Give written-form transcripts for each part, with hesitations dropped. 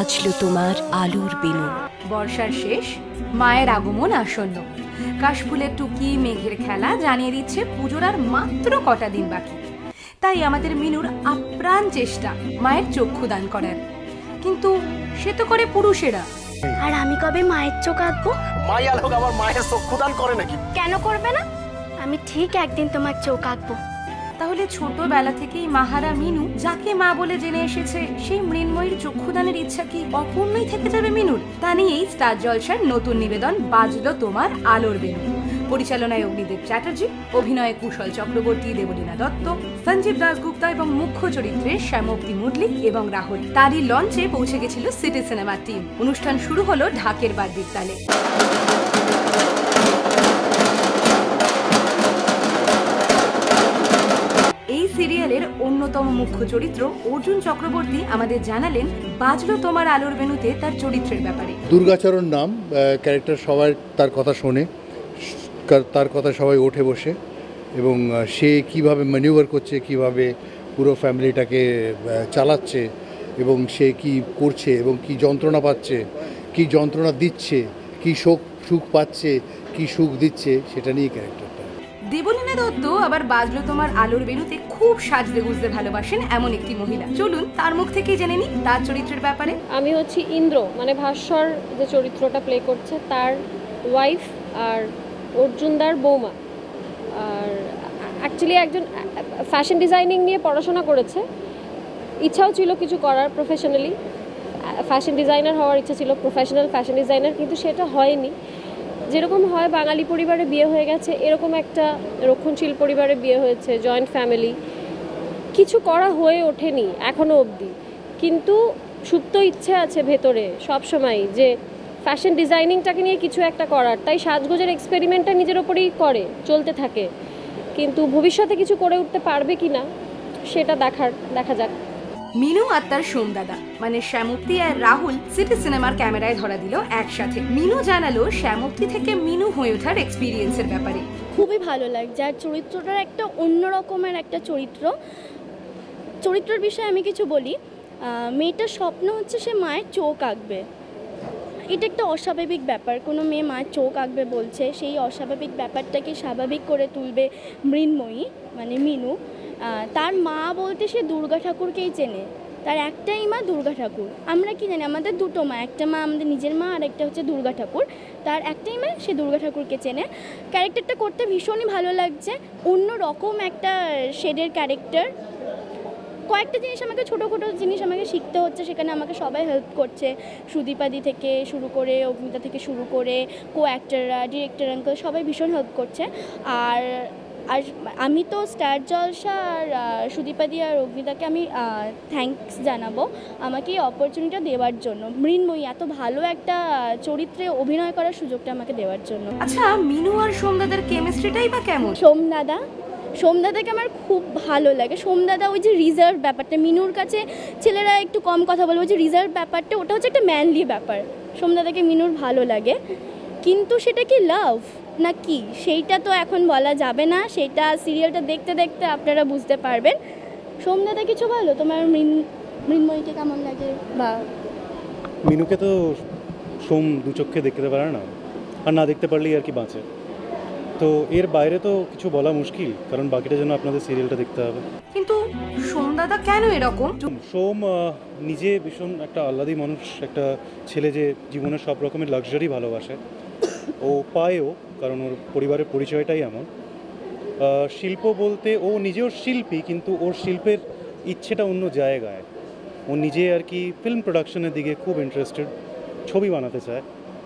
বাজলো তোমার আলোর বেনু। বর্ষার শেষ, মায়ের আগমন আসন্ন। কাশফুলের টুকি, মেঘের খেলা জানিয়ে দিচ্ছে পুজোর আর মাত্র কটা দিন বাকি। তাই আমাদের মিনুর আপ্রাণ চেষ্টা মায়ের চক্ষু দান করার, কিন্তু সে তো করে পুরুষেরা। আর আমি কবে মায়ের চোখ আঁকবো? মাইয়া লোক আবার মায়ের চক্ষু দান করে নাকি? কেন করবে না? আমি ঠিক একদিন তোমার চোখ আঁকবো। তাহলে ছোটবেলা থেকেই মাহারা মিনু যাকে মা বলে জেনে এসেছে, সেই মৃন্ময়ীর চক্ষুদানের ইচ্ছা কি অপূর্ণই থেকে যাবে মিনুর? তা নিয়েই স্টার জলসার নতুন নিবেদন বাজলো তোমার আলোর বেনু। পরিচালনায় অগ্নিদেব চ্যাটার্জি, অভিনয়ে কুশল চক্রবর্তী, দেবলীনা দত্ত, সঞ্জীব দাশগুপ্তা এবং মুখ্য চরিত্রে শ্যামপ্তি মুরলি এবং রাহুল। তারই লঞ্চে পৌঁছে গেছিল সিটি সিনেমার টিম। অনুষ্ঠান শুরু হলো ঢাকের বাদ্যির তালে। এই সিরিয়ালের অন্যতম মুখ্য চরিত্র অর্জুন চক্রবর্তী আমাদের জানালেন বাজলো তোমার আলোর বেনুতে তার চরিত্রের ব্যাপারে। দুর্গাচরণ নাম ক্যারেক্টার, সবাই তার কথা শোনে, তার কথা সবাই ওঠে বসে, এবং সে কিভাবে ম্যানিউভার করছে, কিভাবে পুরো ফ্যামিলিটাকে চালাচ্ছে, এবং সে কি করছে এবং কি যন্ত্রণা পাচ্ছে, কি যন্ত্রণা দিচ্ছে, কি সুখ পাচ্ছে, কি সুখ দিচ্ছে, সেটা নিয়ে ক্যারেক্টারটা। দেবলীনা দত্ত আবার বাজলো তোমার আলোর বেনুতে খুব সাজতে গুজতে ভালোবাসেন এমন একটি মহিলা। চলুন তার মুখ থেকেই জেনে নিই তার চরিত্রের ব্যাপারে। আমি হচ্ছি ইন্দ্র, মানে ভাস্বর যে চরিত্রটা প্লে করছে তার ওয়াইফ আর অর্জুনদার বৌমা। আর অ্যাকচুয়ালি একজন ফ্যাশন ডিজাইনিং নিয়ে পড়াশোনা করেছে, ইচ্ছাও ছিল কিছু করার, প্রফেশনালি ফ্যাশন ডিজাইনার হওয়ার ইচ্ছা ছিল, প্রফেশনাল ফ্যাশন ডিজাইনার, কিন্তু সেটা হয়নি। যেরকম হয় বাঙালি পরিবারে বিয়ে হয়ে গেছে, এরকম একটা রক্ষণশীল পরিবারে বিয়ে হয়েছে, জয়েন্ট ফ্যামিলি, কিছু করা হয়ে ওঠেনি এখনও অবধি। কিন্তু সুপ্ত ইচ্ছে আছে ভেতরে সবসময় যে ফ্যাশন ডিজাইনিংটাকে নিয়ে কিছু একটা করার। তাই সাজগোজের এক্সপেরিমেন্টটা নিজের ওপরেই চলতে থাকে, কিন্তু ভবিষ্যতে কিছু করে উঠতে পারবে কি না সেটা দেখা যাক। মিনু আর তার সোমদাদা মানে শ্যামপ্তি আর রাহুল সিটি সিনেমার ক্যামেরায় ধরা দিল একসাথে। মিনু জানালো শ্যামপ্তি থেকে মিনু হয়ে ওঠার এক্সপিরিয়েন্সের ব্যাপারে। খুবই ভালো লাগছে, আর চরিত্রটার একটা অন্য রকমের একটা চরিত্রের বিষয়ে আমি কিছু বলি। মেয়েটার স্বপ্ন হচ্ছে সে মায়ের চোখ আঁকবে। এটা একটা অস্বাভাবিক ব্যাপার, কোনো মেয়ে মায়ের চোখ আঁকবে বলছে, সেই অস্বাভাবিক ব্যাপারটাকে স্বাভাবিক করে তুলবে মৃন্ময়ী মানে মিনু। তার মা বলতে সে দুর্গা ঠাকুরকেই চেনে, তার একটাই মা দুর্গা ঠাকুর। আমরা কি জানি, আমাদের দুটো মা, একটা মা আমাদের নিজের মা আর একটা হচ্ছে দুর্গা ঠাকুর। তার একটাই মা, সে দুর্গা ঠাকুরকে চেনে। ক্যারেক্টারটা করতে ভীষণই ভালো লাগছে, অন্য রকম একটা শেডের ক্যারেক্টার। কয়েকটা জিনিস আমাকে ছোটো জিনিস আমাকে শিখতে হচ্ছে, সেখানে আমাকে সবাই হেল্প করছে, সুদীপাদি থেকে শুরু করে অগ্নিতা থেকে শুরু করে কো অ্যাক্টাররা, ডিরেক্টর আঙ্কেল সবাই ভীষণ হেল্প করছে। আর আমি তো স্টার জলসা আর সুদীপাদি আর অগ্নিতাকে আমি থ্যাঙ্কস জানাবো আমাকে এই অপরচুনিটিটা দেওয়ার জন্য, মৃন্ময়ী এত ভালো একটা চরিত্রে অভিনয় করার সুযোগটা আমাকে দেওয়ার জন্য। আচ্ছা, মিনু আর সোমদাদার কেমিস্ট্রিটাই বা কেমন? সোমদাদাকে আমার খুব ভালো লাগে। সোমদাদা ওই যে রিজার্ভ ব্যাপারটা, মিনুর কাছে ছেলেরা একটু কম কথা বলে, ওই যে রিজার্ভ ব্যাপারটা, ওটা হচ্ছে একটা ম্যানলি ব্যাপার। সোমদাদাকে মিনুর ভালো লাগে, কিন্তু সেটা কি লাভ না কি সেইটা তো এখন বলা যাবে না, সেটা সিরিয়ালটা দেখতে দেখতে আপনারা বুঝতে পারবেন। সোমদাদা কিছু ভালো, তোমার মৃন্ময়ীকে কেমন লাগে? বা মিনুকে তো সোম দু চোখে দেখতে পারে না, আর না দেখতে পারলেই আর কি বাঁচে। তো এর বাইরে তো কিছু বলা মুশকিল, কারণ বাকিটা যেন আপনাদের সিরিয়ালটা দেখতে হবে। কিন্তু সোমদাদা কেন এরকম? সোম নিজে ভীষণ একটা আহ্লাদী মানুষ, একটা ছেলে যে জীবনের সব রকমের লাক্সারি ভালোবাসে, ও পায়ও, কারণ ওর পরিবারের পরিচয়টাই এমন। শিল্প বলতে ও নিজেও শিল্পী, কিন্তু ওর শিল্পের ইচ্ছেটা অন্য জায়গায়। ও নিজে আর কি ফিল্ম প্রোডাকশনের দিকে খুব ইন্টারেস্টেড, ছবি বানাতে চায়,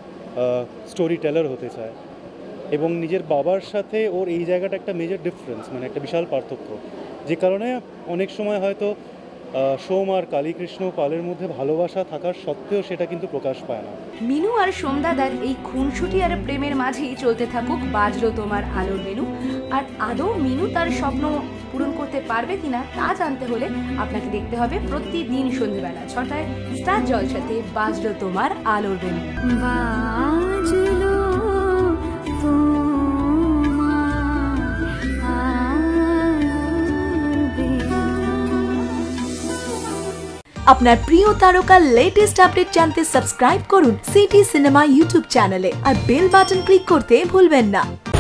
স্টোরি টেলার হতে চায়, এবং নিজের বাবার সাথে ওর এই জায়গাটা একটা মেজর ডিফারেন্স, মানে একটা বিশাল পার্থক্য, যে কারণে অনেক সময় হয়তো সোম আর কালীকৃষ্ণ পালের মধ্যে ভালোবাসা থাকার সত্ত্বেও সেটা কিন্তু প্রকাশ পায় না। মিনু আর সোমদাদার এই খুনসুটি আর প্রেমের মাঝেই চলতে থাকুক বাজলো তোমার আলোর বেনু। আর আদৌ মিনু তার স্বপ্ন পূরণ করতে পারবে কিনা তা জানতে হলে আপনাকে দেখতে হবে প্রতিদিন সন্ধ্যেবেলা 6টায় স্টার জলসাতে বাজলো তোমার আলোর বেনু। বাজলো আপনার প্রিয় তারকার লেটেস্ট আপডেট জানতে সাবস্ক্রাইব করুন সিটি সিনেমা ইউটিউব চ্যানেলে আর বেল বাটন ক্লিক করতে ভুলবেন না।